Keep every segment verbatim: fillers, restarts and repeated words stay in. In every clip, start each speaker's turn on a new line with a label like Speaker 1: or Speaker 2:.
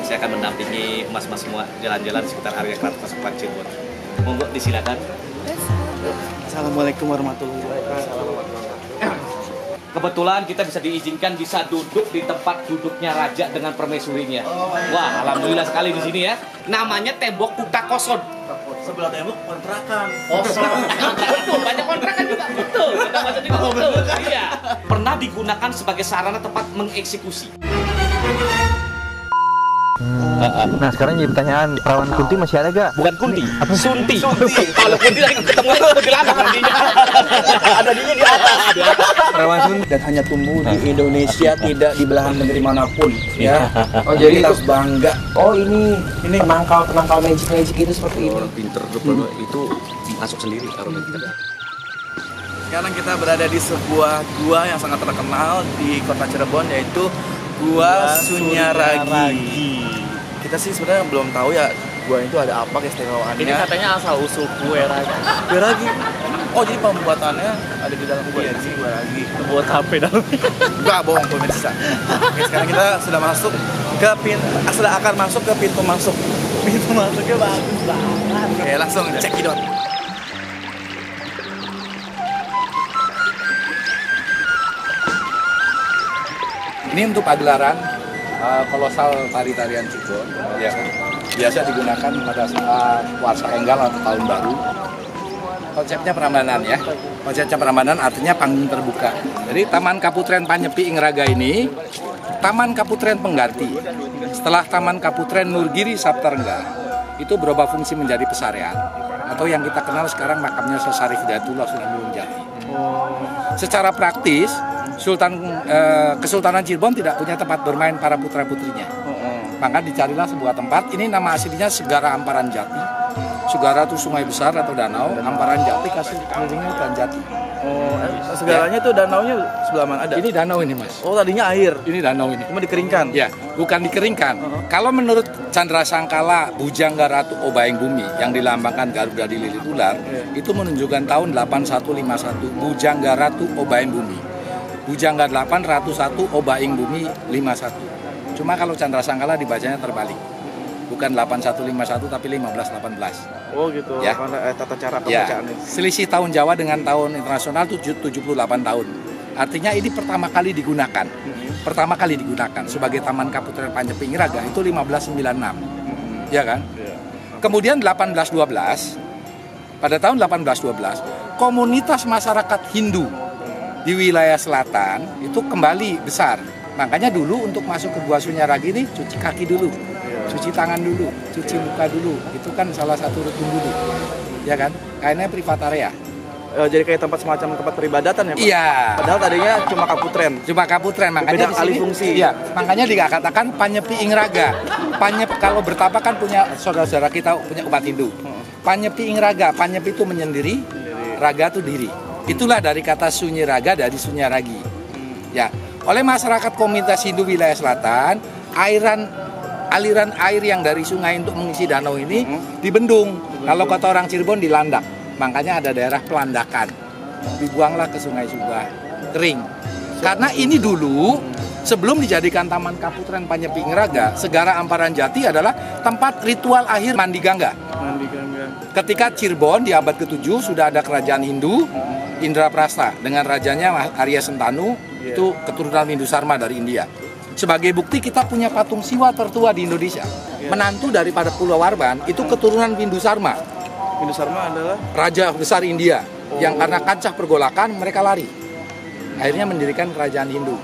Speaker 1: saya akan mendampingi mas-mas semua jalan-jalan sekitar area Keraton Kasepuhan Cirebon. Monggo disilakan.
Speaker 2: Assalamualaikum warahmatullahi wabarakatuh.
Speaker 1: Kebetulan kita bisa diizinkan bisa duduk di tempat duduknya raja dengan permaisurinya. Wah, alhamdulillah sekali di sini ya. Namanya Tembok Kuta Koson.
Speaker 2: Sebelah tembok kontrakan.
Speaker 1: Oh, betul, banyak kontrakan juga. Betul, kita baca juga betul. Iya. Pernah digunakan sebagai sarana tempat mengeksekusi.
Speaker 3: Hmm. Nah sekarang jadi pertanyaan, perawan Kunti masih ada gak?
Speaker 1: Bukan Kunti, apa? Sunti. Kalau Kunti lagi ketemu di ladang nantinya. Ada dia di atas.
Speaker 3: Perawan Sunti
Speaker 2: Dan hanya tumbuh di Indonesia, tidak di belahan negeri manapun. Ya. Oh jadi harus bangga. Oh ini ini penangkal penangkal magic magic itu seperti ini.
Speaker 1: Orang pinter tuh itu masuk sendiri aroma kita.
Speaker 2: Sekarang kita berada di sebuah gua yang sangat terkenal di kota Cirebon, yaitu Gua Sunyaragi. Kita sih sebenarnya belum tahu ya gua itu ada apa keistimewaannya.
Speaker 4: Ini katanya asal usul kue ragi.
Speaker 2: Kue ragi. Oh jadi pembuatannya ada di dalam kue ragi. Kue ragi.
Speaker 4: Buat H P dalamnya.
Speaker 2: Enggak bohong pemirsa. Oke, sekarang kita sudah masuk ke pintu, sudah akan masuk ke pintu masuk. Pintu masuknya bagus banget. Oke langsung cekidot. Ini untuk pagelaran uh, kolosal tari-tarian Cirebon, ya. Biasa digunakan pada saat Warsa Enggal atau Tahun Baru. Konsepnya Prambanan ya. Konsepnya Prambanan artinya panggung terbuka. Jadi Taman Kaputren Panyepi Ingraga ini Taman Kaputren pengganti. Setelah Taman Kaputren Nurgiri Saptarengga itu berubah fungsi menjadi pesarean atau yang kita kenal sekarang makamnya Sesarif Hidayatullah Sunan Gunung Jati. Secara praktis Sultan eh, Kesultanan Cirebon tidak punya tempat bermain para putra-putrinya. Maka dicarilah sebuah tempat. Ini nama aslinya Segara Amparan Jati. Segara itu sungai besar atau danau. Amparan Jati kasih kelilingnya hutan jati.
Speaker 4: Oh, eh, segalanya ya. Tuh danaunya sebelah mana ada?
Speaker 2: Ini danau ini mas.
Speaker 4: Oh tadinya air.
Speaker 2: Ini danau ini.
Speaker 4: Cuma dikeringkan.
Speaker 2: Ya, bukan dikeringkan. Uh-huh. Kalau menurut Chandra Sangkala Bujangga Ratu Obaing Bumi yang dilambangkan Garuda dililit ular, yeah. itu menunjukkan tahun delapan satu lima satu Bujangga Ratu Obaing Bumi. Bujangga delapan, Ratu satu, Obaing Bumi lima satu. Cuma kalau Chandra Sangkala dibacanya terbalik. Bukan delapan satu lima satu tapi lima belas delapan belas.
Speaker 4: Oh gitu.
Speaker 2: Ya.
Speaker 4: Mana, eh, tata cara
Speaker 2: Ya.
Speaker 4: pembacaannya.
Speaker 2: Selisih tahun Jawa dengan tahun internasional tujuh puluh delapan tahun. Artinya ini pertama kali digunakan. Hmm. Pertama kali digunakan sebagai Taman Kaputren Panyepi Ingraga itu lima belas sembilan puluh enam. Hmm. Ya kan? Ya. Kemudian delapan belas dua belas pada tahun delapan belas dua belas komunitas masyarakat Hindu di wilayah selatan itu kembali besar. Makanya dulu untuk masuk ke Gua Sunyaragi ini cuci kaki dulu, ya. cuci tangan dulu, cuci muka dulu. Itu kan salah satu rutin dulu, ya kan? Kayaknya privat area.
Speaker 4: E, jadi kayak tempat semacam tempat peribadatan ya Pak?
Speaker 2: Iya.
Speaker 4: Padahal tadinya cuma Kaputren.
Speaker 2: Cuma Kaputren, makanya di
Speaker 4: alih
Speaker 2: sini,
Speaker 4: fungsi.
Speaker 2: Iya, makanya dikatakan Panyepi Ingraga. Panyep kalau bertapa kan punya saudara-saudara kita punya umat Hindu. Panyepi Ingraga, Panyepi itu menyendiri, raga itu diri. Itulah dari kata Sunyiraga dari Sunyaragi. Ya, oleh masyarakat komunitas Hindu wilayah selatan, airan aliran air yang dari sungai untuk mengisi danau ini dibendung. Kalau kata orang Cirebon dilandak. Makanya ada daerah pelandakan. Dibuanglah ke Sungai Subah, kering. Karena ini dulu sebelum dijadikan Taman Kaputren Panyepi Ingraga, Segara Amparan Jati adalah tempat ritual akhir mandi gangga.
Speaker 4: Mandi gangga.
Speaker 2: Ketika Cirebon di abad ketujuh sudah ada kerajaan Hindu, Indraprastha dengan rajanya Arya Sentanu, yeah. itu keturunan Hindu Sarma dari India. Sebagai bukti kita punya patung Siwa tertua di Indonesia. Yeah. Menantu daripada Pulau Warban itu keturunan Hindu Sarma.
Speaker 4: Hindu Sarma adalah
Speaker 2: raja besar India oh. yang karena kancah pergolakan mereka lari. Akhirnya mendirikan kerajaan Hindu.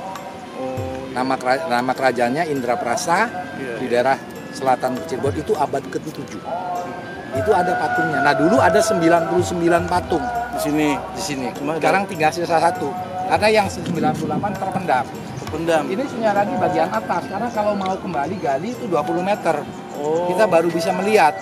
Speaker 2: Oh. Nama nama kerajaannya Indraprastha yeah. di daerah selatan Cirebon itu abad ketujuh. Itu ada patungnya. Nah dulu ada sembilan puluh sembilan patung
Speaker 4: di sini.
Speaker 2: Di sini.
Speaker 4: Cuma
Speaker 2: sekarang tinggal sisa satu. Karena yang sembilan puluh delapan terpendam.
Speaker 4: Terpendam.
Speaker 2: Ini Sunyaragi bagian atas. Karena kalau mau kembali gali itu dua puluh meter.
Speaker 4: Oh.
Speaker 2: Kita baru bisa melihat.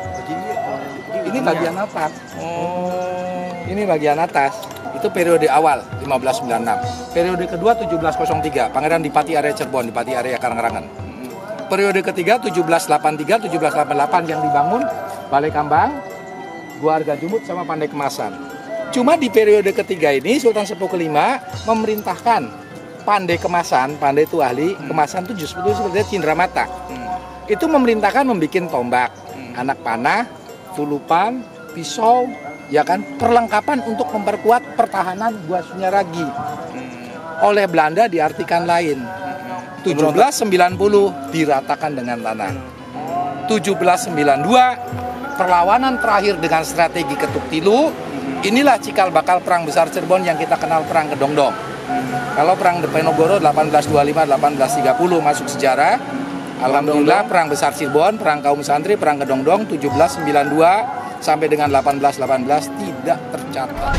Speaker 2: Ini bagian atas.
Speaker 4: Oh.
Speaker 2: Ini bagian atas. Itu periode awal lima belas sembilan puluh enam. Periode kedua tujuh belas nol tiga. Pangeran Dipati Arya Cirebon, Dipati Arya Karangrangan. Periode ketiga tujuh belas delapan puluh tiga tujuh belas delapan puluh delapan yang dibangun Balai Kambang, Gua Arga Jumut sama Pandai Kemasan. Cuma di periode ketiga ini Sultan Sepuh kelima memerintahkan Pandai Kemasan, Pandai itu ahli, Kemasan itu justru seperti Cindramata. itu memerintahkan membuat tombak, hmm. anak panah, tulupan, pisau, ya kan, perlengkapan untuk memperkuat pertahanan Gua Sunyaragi. Hmm. Oleh Belanda diartikan lain. Hmm. tujuh belas sembilan puluh diratakan dengan tanah. tujuh belas sembilan puluh dua perlawanan terakhir dengan strategi ketuk tilu. Inilah cikal bakal perang besar Cirebon yang kita kenal perang Kedongdong. Kalau perang Diponegoro delapan belas dua puluh lima delapan belas tiga puluh masuk sejarah. Alhamdulillah perang besar Cirebon, perang kaum santri, perang Kedongdong tujuh belas sembilan puluh dua sampai dengan delapan belas delapan belas tidak tercatat.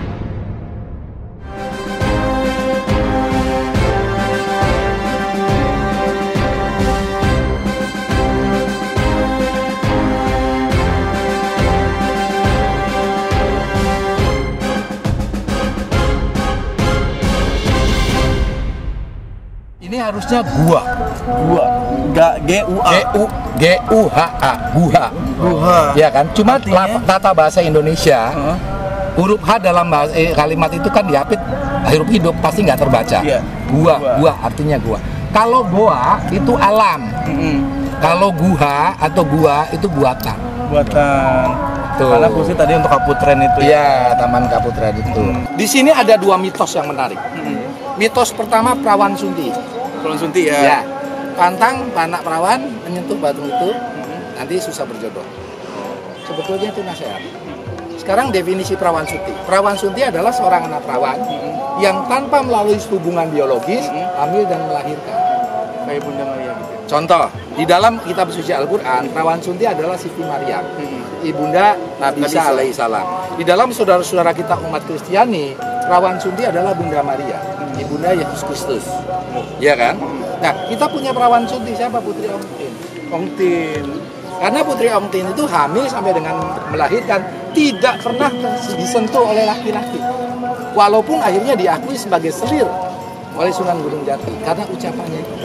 Speaker 2: Ini harusnya gua.
Speaker 4: Gua. Ga G U A.
Speaker 2: G U G U H A. Guha.
Speaker 4: Guha.
Speaker 2: Ya kan? Cuma
Speaker 4: Artinya?
Speaker 2: tata bahasa Indonesia,
Speaker 4: Uh-huh.
Speaker 2: huruf H dalam bahasa, eh, kalimat itu kan diapit hirup hidup pasti nggak terbaca.
Speaker 4: Iya.
Speaker 2: Gua,
Speaker 4: Gua.
Speaker 2: gua artinya gua. Kalau goa itu alam.
Speaker 4: Mm-mm.
Speaker 2: Kalau guha atau gua itu buatan.
Speaker 4: Buatan.
Speaker 2: Tuh.
Speaker 4: Karena fungsi tadi untuk Kaputren itu ya.
Speaker 2: Iya, Taman Kaputren itu. Di sini ada dua mitos yang menarik.
Speaker 4: Mm-mm.
Speaker 2: Mitos pertama perawan Sunti.
Speaker 4: Kalau Sunti ya.
Speaker 2: Ya, pantang anak perawan menyentuh batu itu nanti susah berjodoh. Sebetulnya itu nasihat. Sekarang definisi perawan Sunti. Perawan Sunti adalah seorang anak perawan yang tanpa melalui hubungan biologis hamil dan melahirkan.
Speaker 4: Kayak Bunda Maria gitu.
Speaker 2: Contoh, di dalam kitab suci Al-Quran, perawan Sunti adalah Siti Maryam, ibunda Nabi Isa alaihissalam. Di dalam saudara-saudara kita umat Kristiani, perawan Sunti adalah Bunda Maria, ibunda Yesus Kristus. Ya kan? Nah, kita punya perawan Sunti, siapa? Putri Ong Tin.
Speaker 4: Ong Tin.
Speaker 2: Karena Putri Ong Tin itu hamil sampai dengan melahirkan, tidak pernah disentuh oleh laki-laki. Walaupun akhirnya diakui sebagai selir oleh Sunan Gunung Jati, karena ucapannya itu.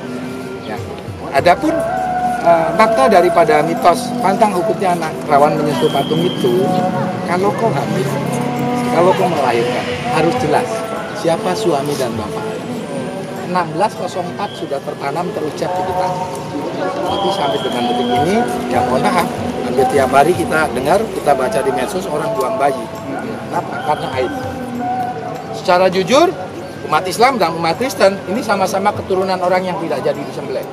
Speaker 2: Ya. Adapun uh, makna daripada mitos pantang hukumnya anak perawan menyentuh patung itu, kalau kau hamil, kalau kau melahirkan, harus jelas siapa suami dan bapak. enam belas nol empat sudah tertanam terucap di kita. Tapi sampai dengan detik ini, ya mohon maaf, hampir tiap hari kita dengar, kita baca di medsos orang buang bayi. Kenapa? Karena aib. Secara jujur, umat Islam dan umat Kristen ini sama-sama keturunan orang yang tidak jadi disembelih.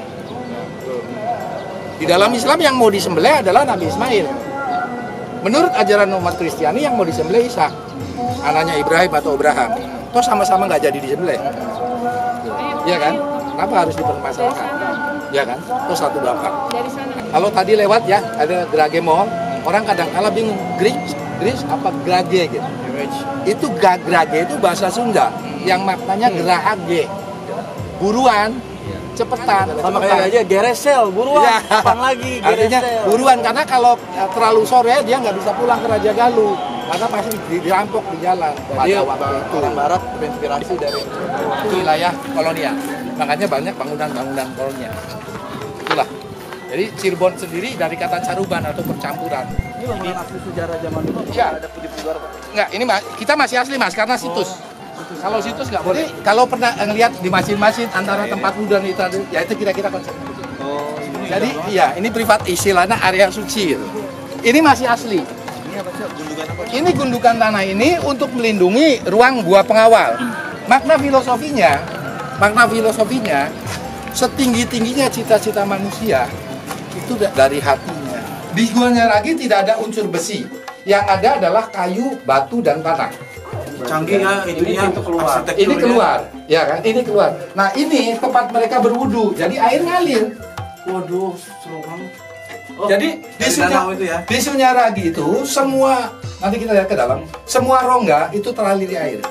Speaker 2: Di dalam Islam yang mau disembelih adalah Nabi Ismail. Menurut ajaran umat Kristiani yang mau disembelih Ishak, anaknya Ibrahim atau Abraham. Toh sama-sama nggak jadi disembelih. Ya kan? Kenapa harus dipermasalahkan? Ya kan? Toh satu bapak. Kalau tadi lewat ya, ada Grage Mall, orang kadang-kala bingung, Gris, Gris apa Grage gitu. Itu Grage itu bahasa Sunda yang maknanya gerahage. Buruan, cepetan,
Speaker 4: Sama
Speaker 2: cepetan.
Speaker 4: kayak aja geresel, buruan.
Speaker 2: Ya.
Speaker 4: Kapan lagi
Speaker 2: Artinya
Speaker 4: geresel.
Speaker 2: buruan, karena kalau terlalu sore dia nggak bisa pulang ke Raja Galuh karena pasti dirampok di jalan pada
Speaker 4: Jadi
Speaker 2: waktu itu.
Speaker 4: orang barat terinspirasi dari
Speaker 2: Itu wilayah kolonial, makanya banyak bangunan-bangunan kolonial. Itulah. Jadi Cirebon sendiri dari kata caruban atau percampuran.
Speaker 4: ini bangunan asli sejarah zaman dulu.
Speaker 2: Iya.
Speaker 4: Ada putih-putih.
Speaker 2: Enggak, ini ma- kita masih asli mas karena situs. Kalau situs nggak boleh. Kalau pernah ngelihat di masjid-masjid antara tempat wudhu dan itu, ya itu kira-kira konsep.
Speaker 4: Oh,
Speaker 2: Jadi iya, ini privat istilahnya area suci. Gitu. Ini masih asli.
Speaker 4: ini apa sih? Gundukan apa?
Speaker 2: Ini gundukan tanah ini untuk melindungi ruang gua pengawal. Makna filosofinya, makna filosofinya, setinggi-tingginya cita-cita manusia itu da- dari hatinya. Di Gua Sunyaragi tidak ada unsur besi. Yang ada adalah kayu, batu, dan tanah.
Speaker 4: Canggih ya ininya itu keluar.
Speaker 2: Ini keluar, ya kan? Ini keluar. Nah ini tempat mereka berwudu, jadi air ngalir.
Speaker 4: Waduh, seru banget. Oh,
Speaker 2: Jadi di,
Speaker 4: dari
Speaker 2: Sunya,
Speaker 4: danau itu ya?
Speaker 2: di Sunyaragi itu semua, nanti kita lihat ke dalam, semua rongga itu teraliri air.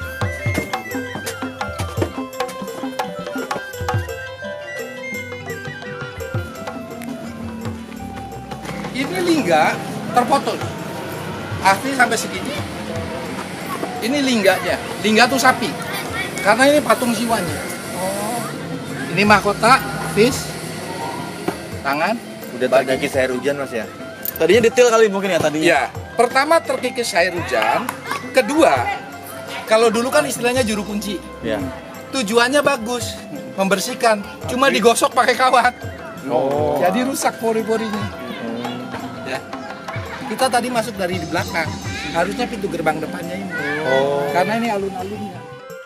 Speaker 2: Ini lingga terpotong, asli sampai segini. Ini lingganya, lingga tuh sapi, karena ini patung siwanya. Oh. Ini mahkota, fish, tangan.
Speaker 5: Udah terkikis air hujan mas ya?
Speaker 4: Tadinya detail kali mungkin ya tadinya.
Speaker 2: Ya, pertama terkikis air hujan, kedua, kalau dulu kan istilahnya juru kunci.
Speaker 5: Iya.
Speaker 2: Tujuannya bagus, membersihkan, cuma digosok pakai kawat. Oh. Jadi rusak pori-porinya. Ya. Kita tadi masuk dari di belakang. Harusnya pintu gerbang depannya ini. Oh. Karena ini alun-alunnya.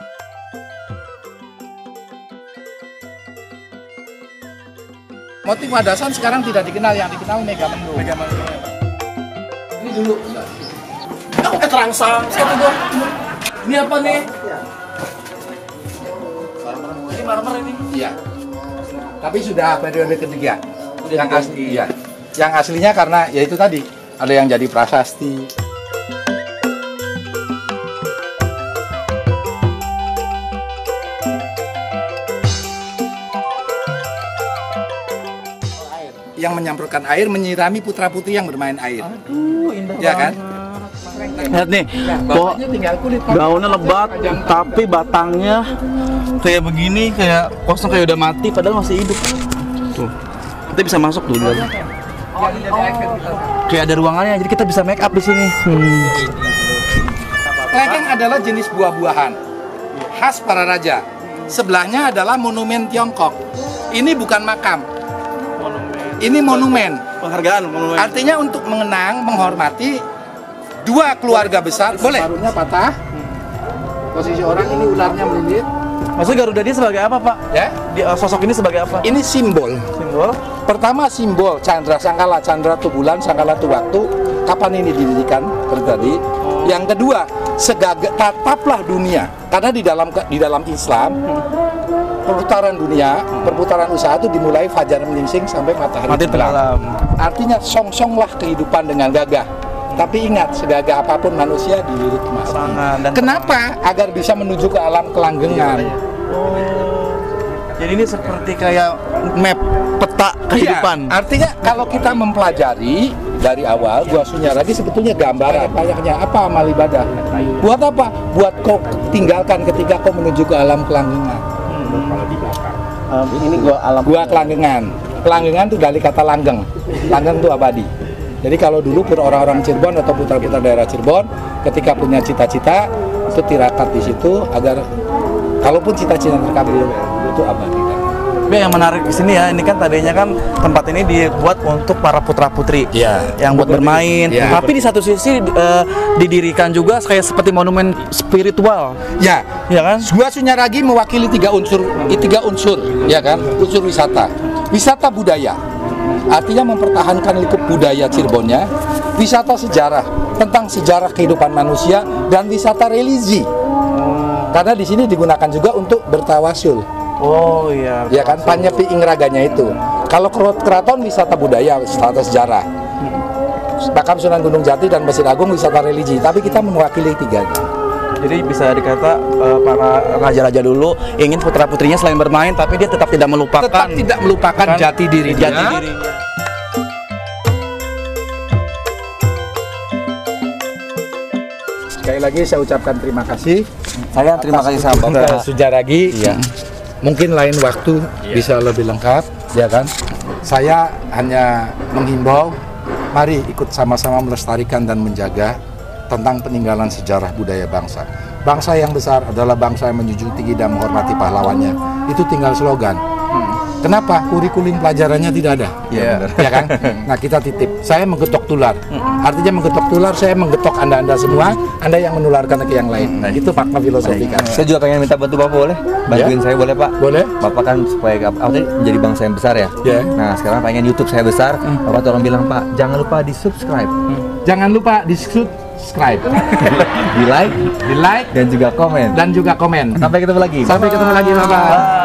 Speaker 2: Motif Wadasan sekarang tidak dikenal, yang dikenal Megamendung. Megamendung. Ini dulu.
Speaker 4: Oh, eh terangsang. Siapa gua? Ini apa nih? Ini marmer ini.
Speaker 2: Iya. Tapi sudah periode ketiga. Yang asli, iya. Yang aslinya karena ya itu tadi ada yang jadi prasasti. Yang menyemprotkan air menyirami putra-putri yang bermain air.
Speaker 4: Aduh, indah
Speaker 2: ya kan?
Speaker 4: Lihat nih, kok
Speaker 2: tinggal kulit.
Speaker 4: daunnya lebat, tapi batangnya kayak begini, kayak kosong, kayak udah mati, padahal masih hidup. Tuh, kita bisa masuk tuh. Oh. Kayak ada ruangannya, jadi kita bisa make up di sini. Hmm.
Speaker 2: Klekeng adalah jenis buah-buahan khas para raja. Sebelahnya adalah monumen Tiongkok. Ini bukan makam. Ini monumen.
Speaker 4: Penghargaan monumen.
Speaker 2: Artinya untuk mengenang, menghormati dua keluarga besar. Boleh. Paruhnya patah. Posisi orang ini ularnya melilit.
Speaker 4: Maksudnya Garuda dia sebagai apa, Pak?
Speaker 2: Ya.
Speaker 4: Di, uh, sosok ini sebagai apa?
Speaker 2: Ini simbol.
Speaker 4: Simbol.
Speaker 2: Pertama simbol Chandra Sangkala, Chandra tu bulan, Sangkala tu waktu. Kapan ini didirikan? Terjadi. Oh. Yang kedua, segaga tataplah dunia. Karena di dalam di dalam Islam perputaran dunia, perputaran usaha itu dimulai fajar menyingsing sampai matahari tenggelam. Artinya song-songlah kehidupan dengan gagah. Tapi ingat, segagah apapun manusia dililit mati. Kenapa? Agar bisa menuju ke alam kelanggengan.
Speaker 4: Oh. Jadi ini seperti kayak map peta kehidupan.
Speaker 2: Iya, artinya kalau kita mempelajari dari awal, Gua Sunyaragi sebetulnya gambaran. Banyaknya apa amal ibadah? Buat apa? Buat kau tinggalkan ketika kau menuju ke alam kelanggengan. Kalau di belakang.
Speaker 4: Um, ini gua alam.
Speaker 2: Gua kelanggengan. Kelanggengan itu dari kata langgeng. Langgeng itu abadi. Jadi kalau dulu pun orang-orang Cirebon atau putra-putra daerah Cirebon, ketika punya cita-cita itu tirakat di situ agar kalaupun cita-cita terkabul itu abadi.
Speaker 4: Tapi yang menarik di sini ya, ini kan tadinya kan tempat ini dibuat untuk para putra-putri,
Speaker 2: ya,
Speaker 4: yang buat bermain. Ya. Tapi di satu sisi uh, didirikan juga kayak seperti monumen spiritual.
Speaker 2: Ya,
Speaker 4: ya kan?
Speaker 2: Gua Sunyaragi mewakili tiga unsur, tiga unsur, ya kan? Unsur wisata, wisata budaya, artinya mempertahankan likup budaya Cirebonnya, wisata sejarah tentang sejarah kehidupan manusia, dan wisata religi. Karena di sini digunakan juga untuk bertawasul.
Speaker 4: Oh iya.
Speaker 2: Ya kan, panyepi ingraganya itu. Kalau keraton wisata budaya, wisata sejarah. Makam Sunan Gunung Jati dan Masjid Agung wisata religi. Tapi kita mewakili tiga.
Speaker 4: Jadi bisa dikata uh, para raja-raja dulu ingin putra-putrinya selain bermain, tapi dia tetap tidak melupakan.
Speaker 2: Tetap tidak melupakan kan, jati diri dia.
Speaker 4: Jati dirinya.
Speaker 2: Sekali lagi saya ucapkan terima kasih.
Speaker 4: Saya terima kasih sama Bapak
Speaker 2: Sunyaragi. Iya. Mungkin lain waktu yeah. bisa lebih lengkap, ya kan? Saya hanya menghimbau, mari ikut sama-sama melestarikan dan menjaga tentang peninggalan sejarah budaya bangsa. Bangsa yang besar adalah bangsa yang menjunjung tinggi dan menghormati pahlawannya. Itu tinggal slogan. Hmm. Kenapa? Kurikulum pelajarannya tidak ada,
Speaker 4: yeah.
Speaker 2: ya kan? Nah kita titip. Saya menggetok tular. Artinya menggetok tular, saya menggetok anda-anda semua, anda yang menularkan ke yang lain. Nah, itu makna filosofi kan.
Speaker 3: Saya juga pengen minta bantu Bapak, boleh? Bantuin ya? Saya boleh Pak?
Speaker 2: Boleh.
Speaker 3: Bapak kan supaya apa menjadi bangsa yang besar ya.
Speaker 2: Yeah.
Speaker 3: Nah sekarang pengen YouTube saya besar. Hmm. Bapak tolong bilang Pak, jangan lupa di subscribe. Hmm.
Speaker 2: Jangan lupa di subscribe,
Speaker 3: di like,
Speaker 2: di like
Speaker 3: dan juga komen.
Speaker 2: Dan juga komen.
Speaker 3: Sampai ketemu lagi.
Speaker 2: Sampai ketemu lagi Bapak.